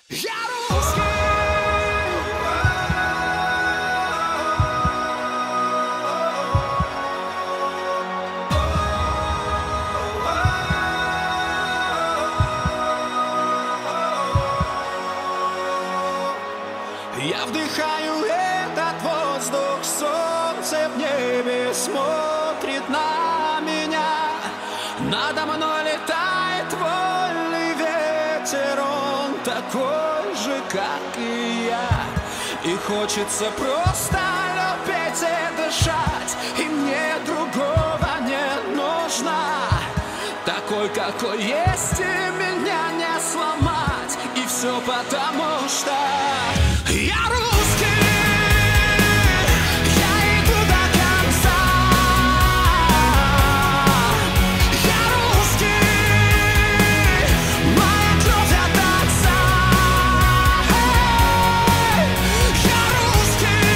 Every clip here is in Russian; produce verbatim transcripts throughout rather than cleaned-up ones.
Я русский. Я вдыхаю этот воздух, солнце в небе смотрит на меня. Надо мной летает вольный ветер, он такой же, как и я. И хочется просто любить и дышать, и мне другого не нужно. Такой, какой есть, и меня не сломать. И все потому, что я русский. Я иду до конца. Я русский. Моя кровь от отца. Я русский.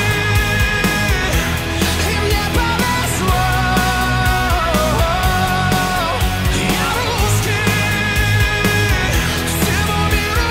И мне повезло. Я русский. Всему миру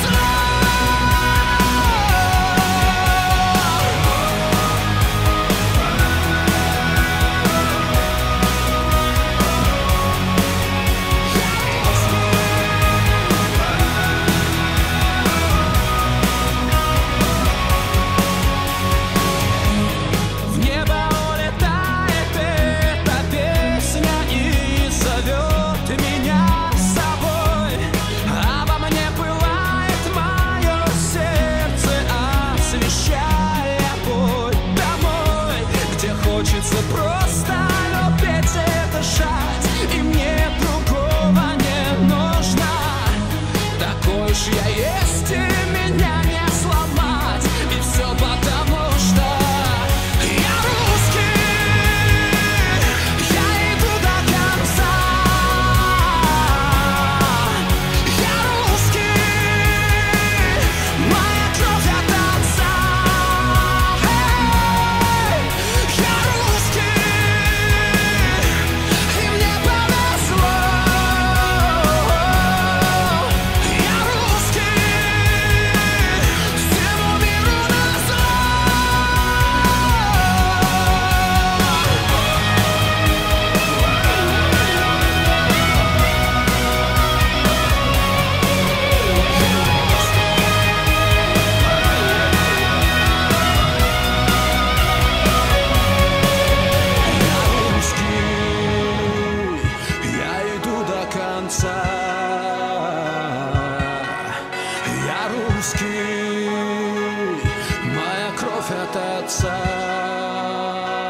в небо улетает эта песня и зовет меня с собой. Обо мне пылает мое сердце, освещая путь домой, где хочется просто любить и дышать, и мне другого не нужно. Такой ж я есть, и меня не сломать. И все потому, что я русский. Я иду до конца. Я русский. Моя кровь от отца. Я русский. И мне повезло. Я русский. Всему миру назло. Я русский, я иду до конца. Я русский, моя кровь от отца.